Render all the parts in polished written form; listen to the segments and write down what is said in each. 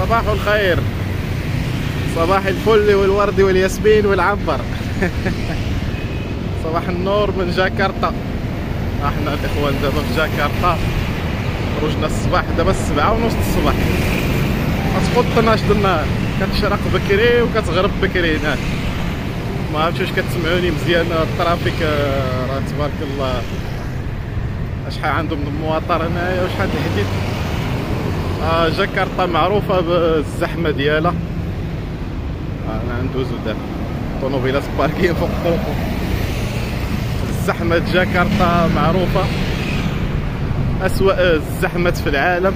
صباح الخير، صباح الفل والورد والياسمين والعنبر. صباح النور من جاكرتا. احنا الاخوان دابا في جاكرتا، خرجنا الصباح دابا 7:30 الصباح، كتفوت 12 د النهار، كتشرق بكري وكتغرب بكري. هنا ما عرفتش واش كتسمعوني مزيان. الترافيك راه تبارك الله، شحال عندهم من المواطر هنايا وشحال الحديد. جاكرتا معروفه بالزحمه ديالها. انا ندوزو دابا طونوبيلات باركين فوق الطرق. الزحمه جاكرتا معروفه، اسوأ الزحمات في العالم.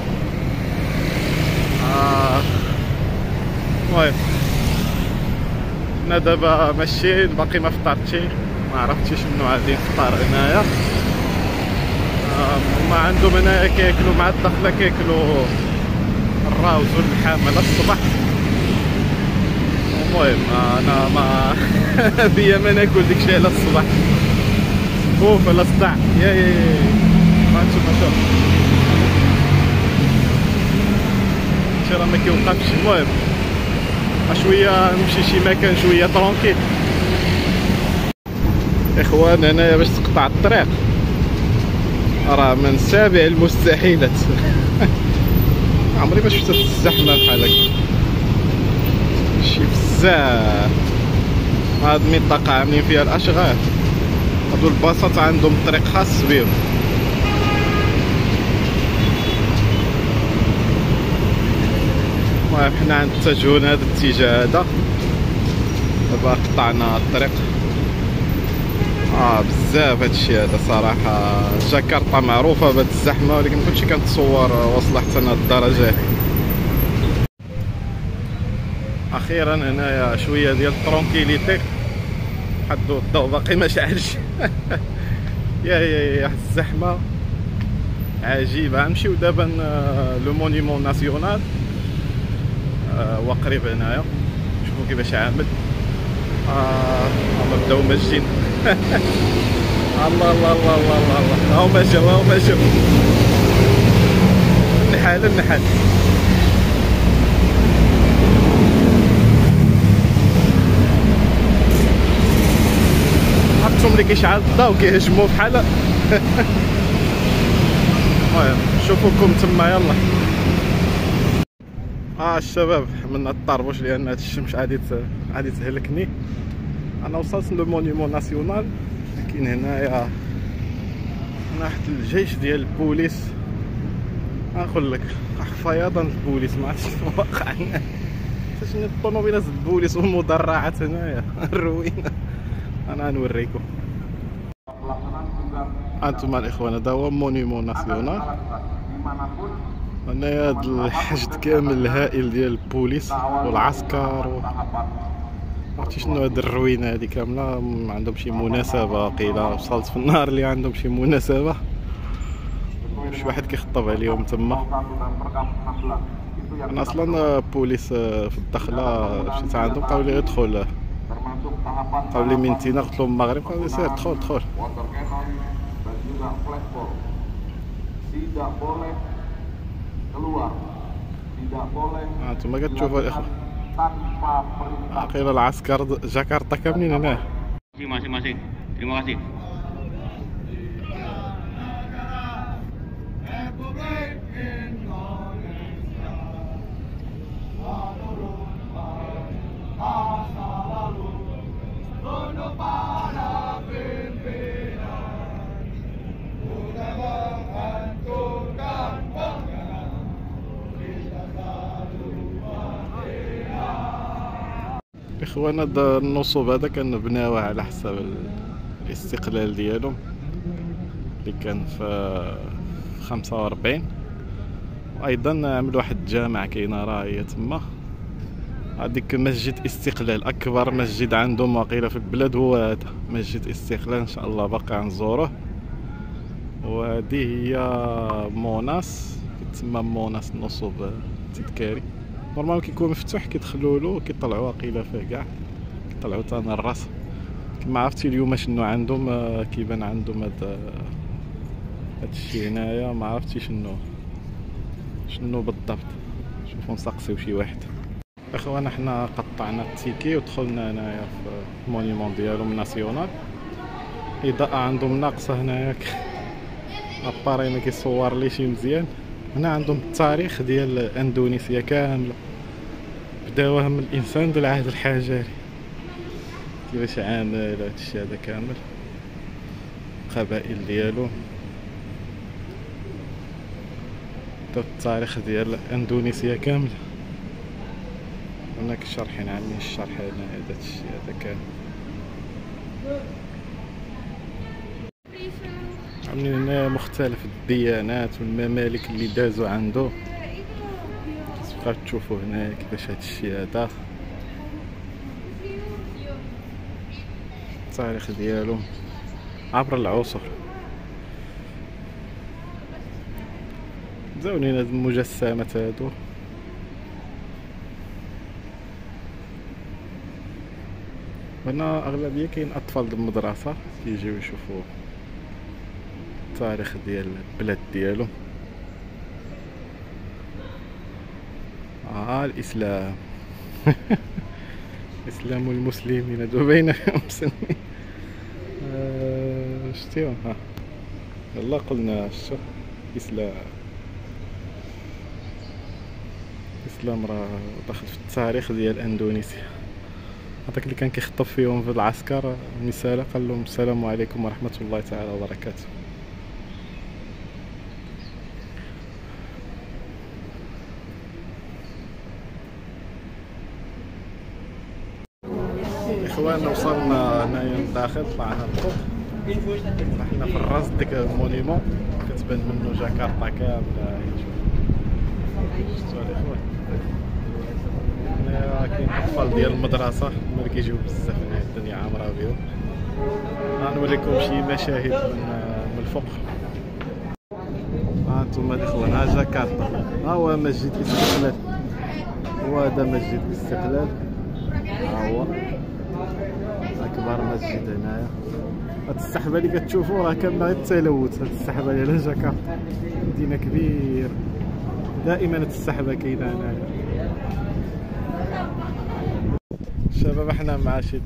المهم حنا دابا ماشيين، باقي ما فطرتش، ما عرفتش شنو غادي نفطر هنايا. هما عندهم هنايا كياكلوا مع الدخله، كياكلوا الراوز واللحام على الصباح. المهم انا ما بيا ما ناكل داكشي على الصباح، خوف على صداع. يا ما نشوف شي راه ما كيوقفش. المهم شويه نمشي شي مكان شويه ترونكيل. اخوان هنايا باش تقطع الطريق راه من سابع المستحيلات. عمري ما شفت الزحمه بحال هكا، شي بزاف. هاد المنطقه عاملين فيها الاشغال، هادو الباصات عندهم طريق خاص بهم. المهم حنا نتجهو لهاد الاتجاه هذا. دابا قطعنا الطريق. بزاف هادشي هذا صراحه. جاكرتا معروفه بهاد الزحمه، ولكن مكنتش كنتصور واصله حتى لهاد الدرجه. اخيرا هنايا شويه ديال الترونكيليتي، حد الضوء باقي ما شعلش. يا الزحمه عجيبه. نمشيو دابا لو مونيمون ناسيونال، هو قريب هنايا. شوفوا كيفاش عامل. نبداو ماشيين. الله الله الله الله الله، هاهما جاو هاهما جاو. النحال النحال. عرفتهم اللي كيشعل الضوء كيهجموا بحال. المهم نشوفوكم تما يلا. الشباب من الطربوش لان هاد الشمس عادي تهلكني. انا وصلت للمونيمون ناسيونال، لكن هنايا واحد الجيش ديال البوليس. نقول لك فيضان البوليس، ما عرفتش شنو واقع هنا. شنو الطوموبيلات البوليس والمدرعات هنايا الروينه. انا نوريكم انتم الاخوان. هذا هو مونيمون ناسيونال. هنايا هاد الحشد كامل الهائل ديال البوليس والعسكر عرفتي شنو هاد الروينه هادي كامله. عندهم شي مناسبه، قيله وصلت في النهار اللي عندهم شي مناسبه، شي واحد كيخطب عليهم تما. انا اصلا بوليس في الدخله مشيت عندهم، قالوا لي ادخل، قالوا لي من تينا، قلت لهم المغرب، قالوا لي سير دخل دخل. انتما كتشوفوا الاخوه، قيل العسكر جاكرتا كاملين هنا. Masing-masing. Terima kasih. اخوان هذا النصوب هذا كنبناوه على حساب الاستقلال ديالهم اللي كان في 45. وايضا عملوا واحد الجامع كاينه راه هي تما. هذيك مسجد استقلال، اكبر مسجد عندهم واقيلا في البلاد هو هذا مسجد استقلال. ان شاء الله باقي غنزوروه. وهذه هي موناس، كتسمى موناس النصوب التذكاري. نورمالمون كيكون مفتوح، كيدخلوا له كيطلعوا واقيلا فيه كاع، كيطلعوا حتى الراس. ما عرفتي اليوم شنو عندهم. كيبان عندهم هذا الشيء هنايا، ما عرفتي شنو بالضبط. شوف نشوفو نسقسيو شي واحد. اخوانا حنا قطعنا التيكي ودخلنا هنايا في المونيمون ديالهم ناسيونال. الاضاءة عندهم ناقصة هنايا، اباري ما كيصور لي شي مزيان. هنا عندهم التاريخ ديال اندونيسيا كامله، بداوها من الانسان ديال العهد الحجري، كيفاش عامل هادشي هذا كامل، القبائل ديالو، التاريخ ديال اندونيسيا كامله. هناك شارحين عاملين الشرح هنا هذا الشيء هذا كامل، عاملين هنا مختلف الديانات والممالك اللي دازوا عنده. تبقاو تشوفوا هنا كيفاش هاد الشيء هذا التاريخ ديالهم عبر العصور. زاونين هاد المجسمات هادو. هنا اغلبيه كاين اطفال د المدرسه كيجيو يشوفوا التاريخ ديال البلاد ديالهم. الاسلام اسلام المسلمين هادو بينهم مسلمين. شتيهم ها يلا قلنا شتو اسلام راه داخل في التاريخ ديال اندونيسيا. هذاك اللي كان كيخطب فيهم في العسكر مثال قال لهم السلام عليكم ورحمه الله تعالى وبركاته. اخواننا وصلنا هنايا للداخل، طلعنا الفوق، رحنا في الراس ديك المونيمون كتبان منه جاكرتا كامله. شفتوا الاخوان هنا كاين اطفال ديال المدرسه ملي كيجيو بزاف هنا، الدنيا عامره بهم. غنوريكم شي مشاهد من الفوق. ها انتم الاخوان، ها جاكرتا، ها هو مسجد الاستقلال، هو هذا مسجد الاستقلال، ها هو اكبر مسجد هنايا. هاد السحبه اللي كتشوفوا راه كامله غير التلوث. هاد السحبه ديال جاكرتا مدينه كبير، دائما هاد السحبه كاينه هنايا. الشباب احنا مع شي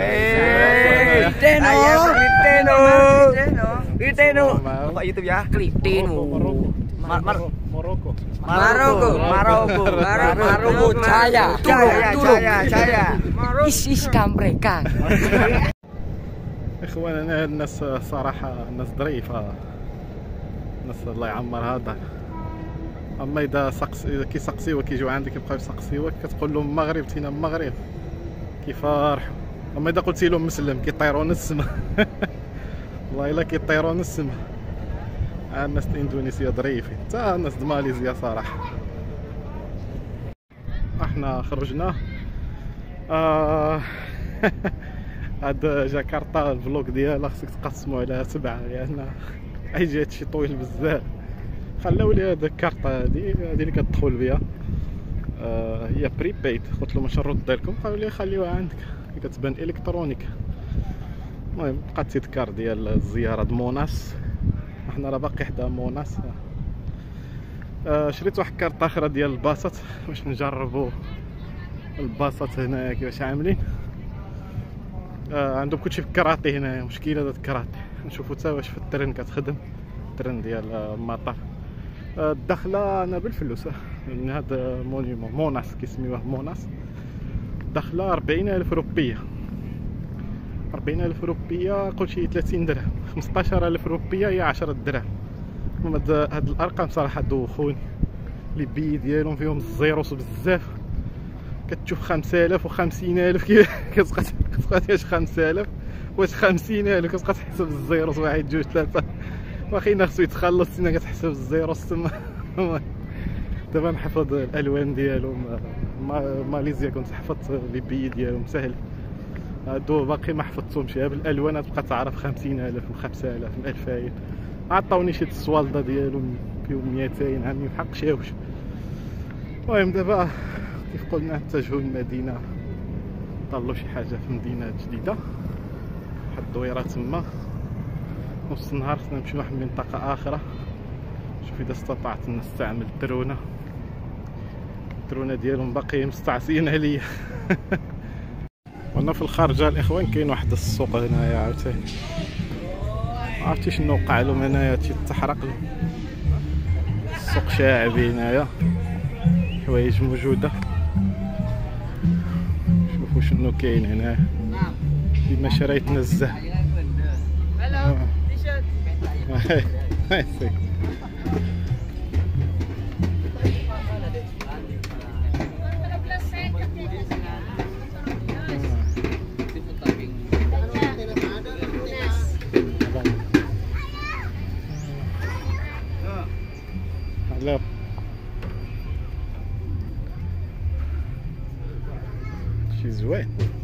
اخوان. انا الناس صراحه الناس ظريفه، الناس الله يعمرها دار. اما اذا كيسقسيوك كيجيو عندك يبقاو يسقسيوك كتقول لهم المغرب تينا المغرب كيفرحوا. اما اذا قلتي لهم مسلم كيطيرون السما والله الا كيطيرون السما. الناس الاندونيسيه ظريفين، حتى الناس د ماليزيا صراحه. احنا خرجنا هاد جاكرتا الفلوق ديالها خصك تقسمو على 7، لان حيت هادشي طويل بزاف. خلاو لي هاد الكارطه هادي اللي كتدخل بها، هي بريبيد. قلت لهم واش نرد لكم، قالوا لي خليوها عندك، كتبان الكترونيك. المهم بقى التذكار ديال الزياره د موناس، احنا راه باقي حدا موناس. شريت واحد كارطه اخرى ديال الباصات باش نجربوا الباصات هنايا كيفاش عاملين. عندهم كلشي في الكراطي هنايا، مشكله هاد الكراطي. نشوفوا حتى واش في الترن كتخدم، الترن ديال المطار. الدخله انا بالفلوس من هذا مونيمون موناس كيسميوه موناس. الدخله 40,000 روبيه، 40,000 روبيه قول شي 30 درهم. 15,000 روبيه هي 10 دراهم. هاد الارقام صراحه دوخوني، لي بي ديالهم فيهم الزيروس بزاف. كتشوف 5,000 و 50,000 كتبقى واش 5,000 واش 50,000 كتبقى تحسب الزيروس 1 2 3. واخينا خصو يتخلص سينا كتحسب الزيروس تما. دابا نحفظ الالوان ديالهم. ماليزيا كنت حفظت لي بي ديالهم سهل، هادو باقي ما حفظتهمش. بالالوان تبقى تعرف 50,000 و 5,000 و 2000. عطاوني شي السوالده ديالهم فيهم 200 عامين بحق شاوش. المهم دابا كيف قلنا اتجهوا للمدينه، طلعوا شي حاجه في مدينه جديده، واحد الدويره تما. نص النهار خصنا نمشيو لواحد المنطقه اخرى، شوف اذا استطعت نستعمل الدرونه الباترونه ديالهم باقيين مستعصيين عليا. وانا في الخارجه الاخوان كاين واحد السوق هنايا عاوتاني، عرفتي شنو وقع لهم هنايا، تيتحرق لهم. السوق شاعبي هنايا، حوايج موجوده. شوفوا شنو كاين هنا، ديما شرايط نزه. هلا شي زوين.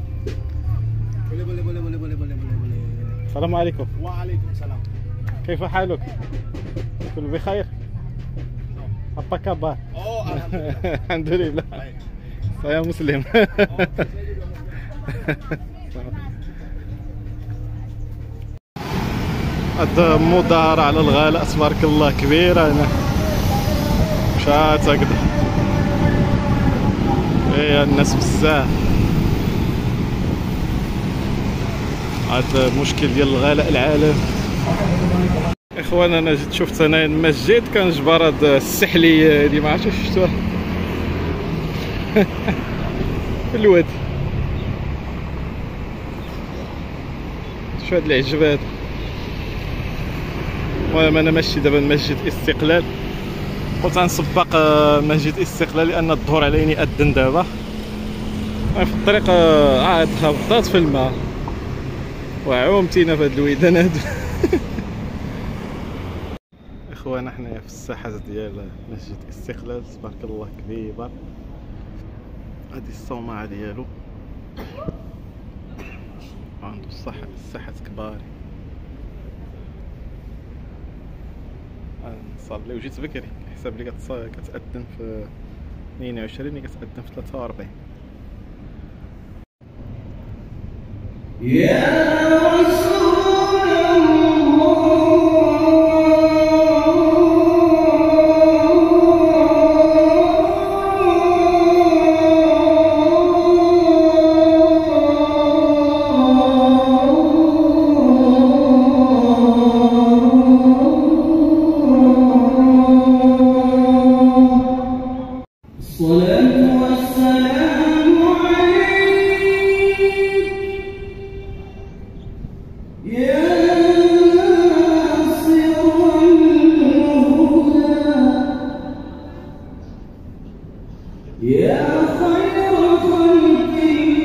السلام عليكم. وعليكم السلام. كيف حالك؟ كل بخير؟ apa kabar؟ الحمد لله. saya مسلم. هاد مظاهرة على الغلاء تبارك الله كبيرة هنا، مشات هكذا فيها الناس بزاف. هاد المشكل ديال الغلاء العالمي. اخوان انا جيت شفت انايا المسجد كنجبر هاد السحلية هادي، ما عرفتش شفتوها في الوادي. شو هاد العجب هذا. المهم انا ماشي دابا لمسجد الاستقلال، قلت غنسبق مسجد الاستقلال لان الظهر عليني يأذن دابا. في الطريق عاد هبطات في الماء وعومتينا في هاد الويدان هادو. اخوانا حنايا في الساحه ديال مسجد الاستقلال تبارك الله كبير. هادي الصومعه ديالو عنده الساحات كبار. نصلي وجيت بكري، حساب لي كتأذن في 22 اللي كتأذن في 43. يا رسول الصلاة والسلام عليك يا سر الهدى يا خير خلق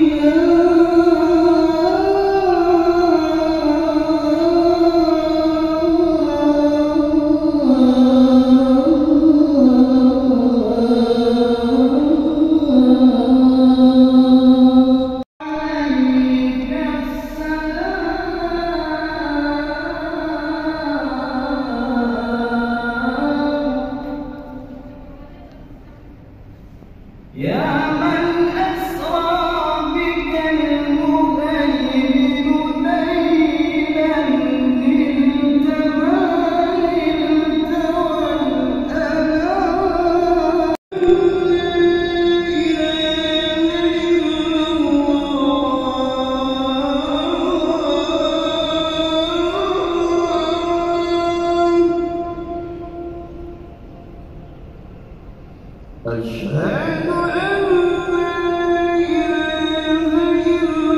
يا من أسرى بك المهيمن ليلا نلت ما نلت والأمان. لا إله إلا الله أشهد أن لا إله إلا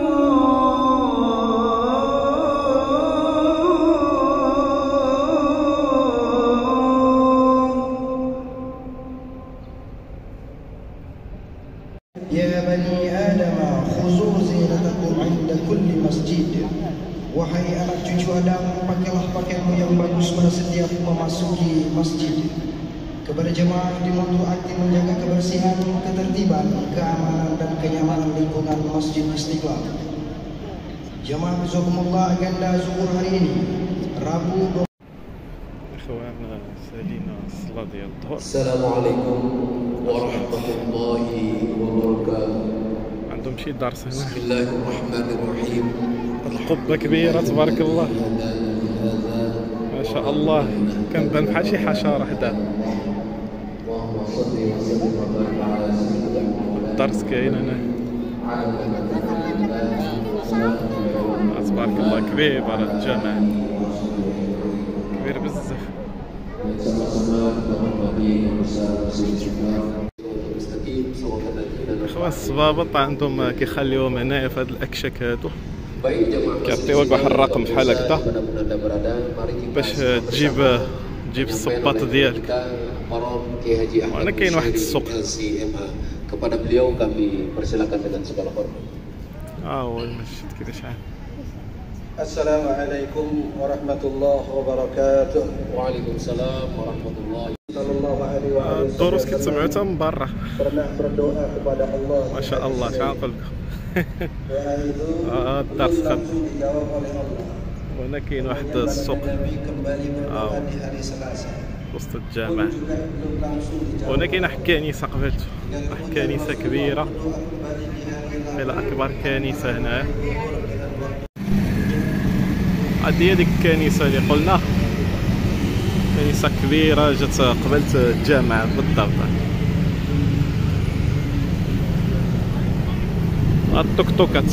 الله. يا بني آدم خذوا زينتكم عند كل مسجد. Wahai anak cucu Adam, pakailah pakaianmu yang bagus pada setiap memasuki masjid. Kepada jemaah dimohon aktif menjaga kebersihan, ketertiban, keamanan dan kenyamanan lingkungan Masjid Istiqlal. Jemaah jazakumullah agenda zuhur hari ini Rabu. اخوانا سالينا الصلاة ديال الظهر. السلام عليكم ورحمة الله وبركاته. عندهم شي درس هنا. بسم الله الرحمن الرحيم. القبة كبيرة تبارك الله ما شاء الله، كنبان بحال شي حشرة حداها. اللهم صل وسلم وبارك على الدرس كاين هنا. تبارك الله كبير هذا الجامع، كبير بزاف. اخوان الصبابط عندهم كيخليوهم هنايا في هاد الاكشاك هادو، كيعطيوك واحد الرقم بحال هكدا باش تجيب الصباط ديالك. وهنا كاين واحد السوق. هو المسجد كيفاش عامل. السلام عليكم ورحمة الله وبركاته. وعليكم السلام ورحمة الله. صلى الله عليه وآله وسلم. الدروس كتسمعوا حتى من برا. ما شاء الله. شنو نقول لكم. الدرس خد. وهنا كاين واحد السوق وسط الجامع. وهنا كاين واحد الكنيسة قبلته، واحد الكنيسة كبيرة، إلى أكبر كنيسة هنا. هادي هي ديك الكنيسة اللي قلنا، كنيسة كبيرة جات قبلت الجامع بالضبط. التوك-توكات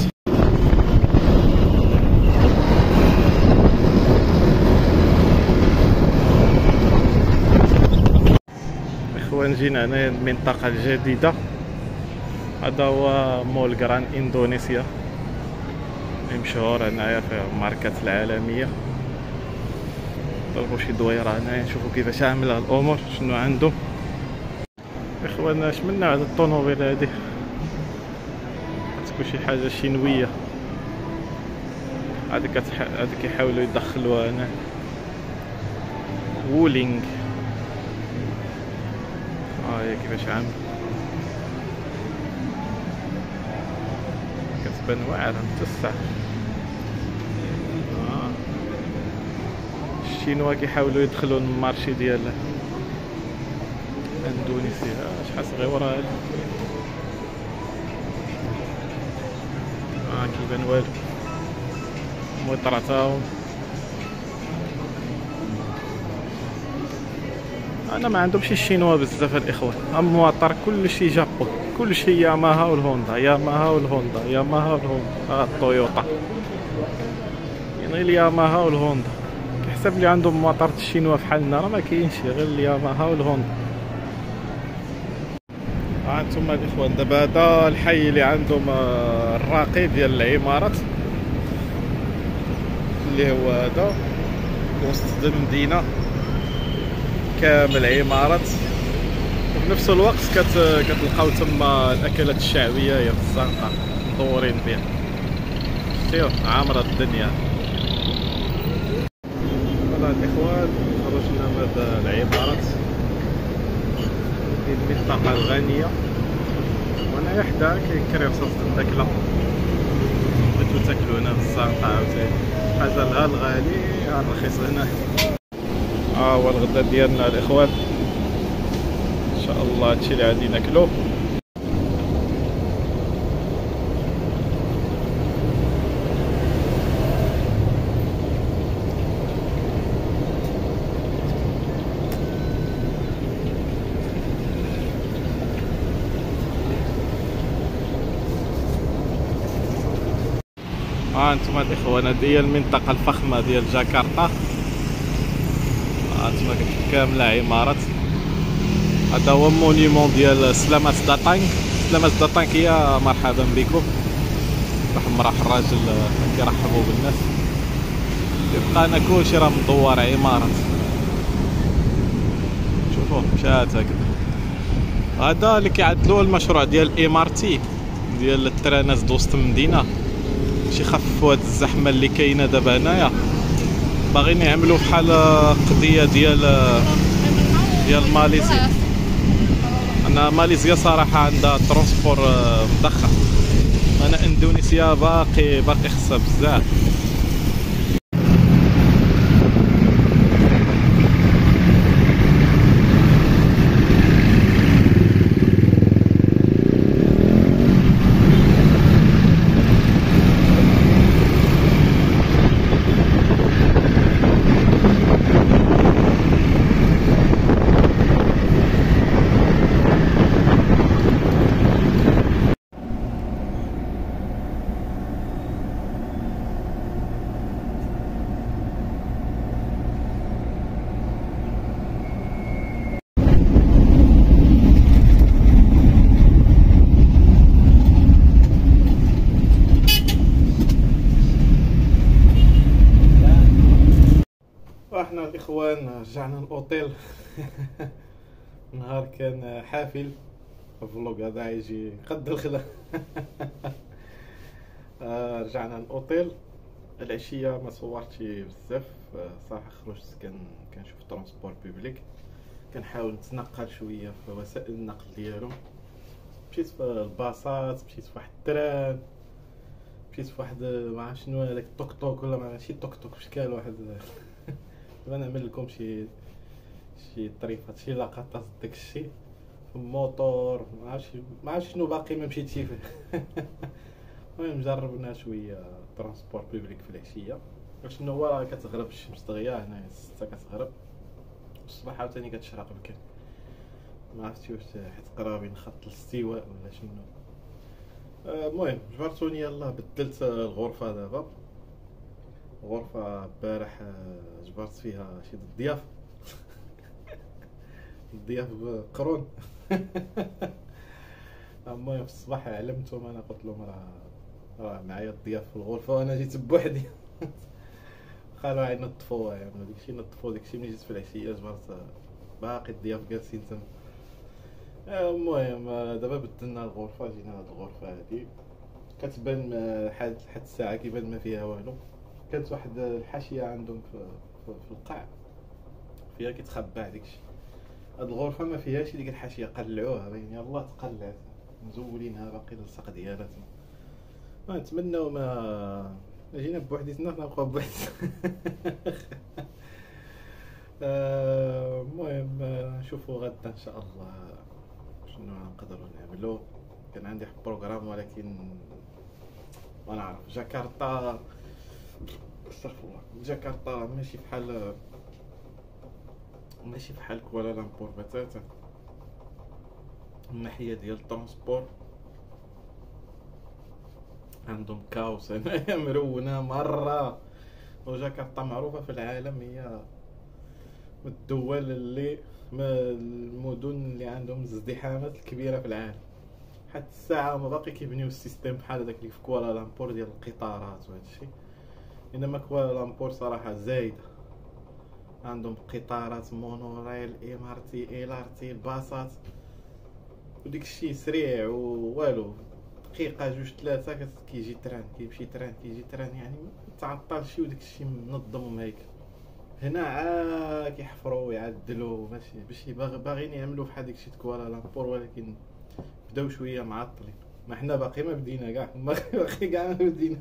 اخوان، جينا هنا المنطقة الجديدة. هذا هو مول غران اندونيسيا مشهور هنايا في الماركات العالمية. نضربو شي دويرة هنايا نشوفو كيفاش عاملة الامور، شنو عندهم. اخوان اش من نوع هاد الطونوبيل هادي؟ تكون شي حاجة شينوية. هادي كيحاولوا يدخلوها هنا وولينغ. هي كيفاش عامل، كتبان واعرة متسعة. الشينوا كيحاولوا يدخلوا المارشي ديال اندونيسيا. شحال صغيورة هادي، كيبان والو. موطرة تاهم. انا ما عندهمش الشينوا بزاف الاخوان. المواطر كلشي جابون، كلشي ياماها والهوندا، ياماها والهوندا، ياماها والهوندا. الطويوطا يعني غير الياماها والهوندا. كيحسب لي عندهم مواطرة الشينوا بحالنا، راه ما كاينش غير الياماها والهوندا. هانتوما الاخوان، دابا هذا الحي اللي عندهم الراقي ديال العمارات، اللي هو هذا وسط المدينة كامل عمارات. وفي نفس الوقت كتلقاو تما الاكلات الشعبيه هي في الزنقه مدورين بها. شتيو عامره الدنيا. فوالا الاخوان، خرجنا من هاد العمارات ديال المنطقه الغنيه، وهنايا حدا كيكري رصاص الماكله. بغيتو تاكلو هنا في الزنقه عاوتاني، حاجه ها الغالي ها الرخيص هنا. هو الغدا ديالنا الاخوان، ان شاء الله هادشي اللي غادي ناكلو. انتما الاخوان، هذه هي المنطقه الفخمه ديال جاكرتا. هانتوما كامله عمارات. هذا هو مونيمون ديال سلامات داتانغ. سلامات داتانغ هي مرحبا بكم. مرح الراجل كيرحبوا بالناس. يبقى انا كلشي راه مدور عمارات. شوفوا مشات هكذا. هذا اللي كيعدلوا المشروع ديال الامارتي ديال الترانات وسط المدينه، باش يخففوا هاد الزحمه اللي كاينه دابا هنايا. باغيين يعملوا بحال قضيه ديال ماليزيا. انا ماليزيا صراحه عندها ترونسبور مضخم، انا اندونيسيا باقي خصها بزاف. الاخوان رجعنا للاوتيل. نهار كان حافل. الفلوق هذا يجي قد الخلا. رجعنا للاوتيل العشيه، ما صورتش بزاف صراحه. خرجت كنشوف ترونسبور بوبليك، كنحاول نتنقل شويه في وسائل النقل ديالهم. مشيت في الباصات، مشيت في واحد التران، مشيت في واحد ما عرف شنو هذاك التوك توك، ولا ماشي توك توك بشكال واحد. دابا نعمل لكم شي طريفات، شي لقطات داك الشيء في الموطور. ما عرفتش شنو باقي ما مشيتش فيه. المهم جربنا شويه ترونسبور بوبليك في العشيه. شنو هو راه كتغرب الشمس دغيا هنايا 6 كتغرب، الصباح عاوتاني كتشرق بكري. ما عرفتش واش حيت قرابين خط الاستواء ولا شنو. المهم جبرتوني يلاه بدلت الغرفه دابا. غرفه البارح جبرت فيها شي ضياف. الضياف بقرون. المهم في الصباح علمتهم، انا قلت لهم راه معايا الضياف في الغرفه وانا جيت بوحدي. قالوا عاد نظفوها، يعني داكشي نظفو داكشي. ملي جيت في العشيه جبرت باقي الضياف جالسين تما. المهم دابا بدلنا الغرفه، جينا هاد الغرفه هادي كتبان حد الساعه كيبان ما فيها والو. كانت واحد الحاشيه عندهم في القاع فيها كيتخبى داكشي. هاد الغرفه ما فيهاش ديك الحاشيه، قلعوها باين يلاه تقلعت، مزولينها باقي اللصق ديالها تما. نتمناو ما جينا بوحديتنا نبقاو بوحديتنا. المهم نشوفوا غدا ان شاء الله شنو نقدروا نعملوا. كان عندي واحد بروغرام ولكن ما نعرف. جاكرتا استغفر الله، جاكرتا ماشي بحال كوالالامبور بتاتا. الناحيه ديال الترونسبور عندهم كاوس هنايا، مرونه مره. وجاكرتا معروفه في العالم، هي من الدول اللي المدن اللي عندهم الازدحامات الكبيره في العالم. حتى الساعه ما باقي كيبنيو السيستم بحال داك اللي في كوالالامبور ديال القطارات وهذا الشيء. انما كوالالامبور صراحه زايده، عندهم قطارات مونوريل، ام ار تي، ال ار تي، الباصات، وديك الشيء سريع والو. دقيقه جوج ثلاثه كيجي تران، كيمشي تران، كيجي تران، يعني ما تعطلش. وداك الشيء منظم هيك. هنا كيحفروا ويعدلوا، ماشي باش باغيين يعملوا بحال داك الشيء كوالالامبور، ولكن بداو شويه معطلين. ما حنا باقي ما بدينا كاع، باقي كاع ما بدينا.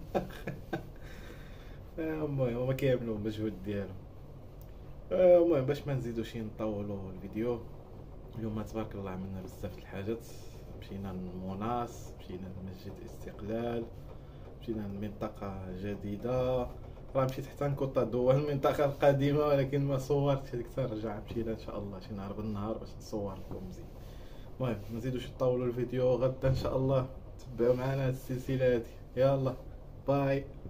المهم هما كيعملوا المجهود ديالهم. المهم باش ما نزيدوش نطولوا الفيديو، اليوم تبارك الله عملنا بزاف د الحاجات. مشينا لموناس، مشينا لمسجد الاستقلال، مشينا لمنطقه جديده. راه مشيت حتى لكوطا دوا المنطقه القديمه، ولكن ما صورتش هذيك. تنرجع مشينا ان شاء الله شي نهار بالنهار باش نصور لكم مزيان. المهم ما نزيدوش نطولوا الفيديو. غدا ان شاء الله تبعوا معنا هاد السلسله هادي. يلا باي.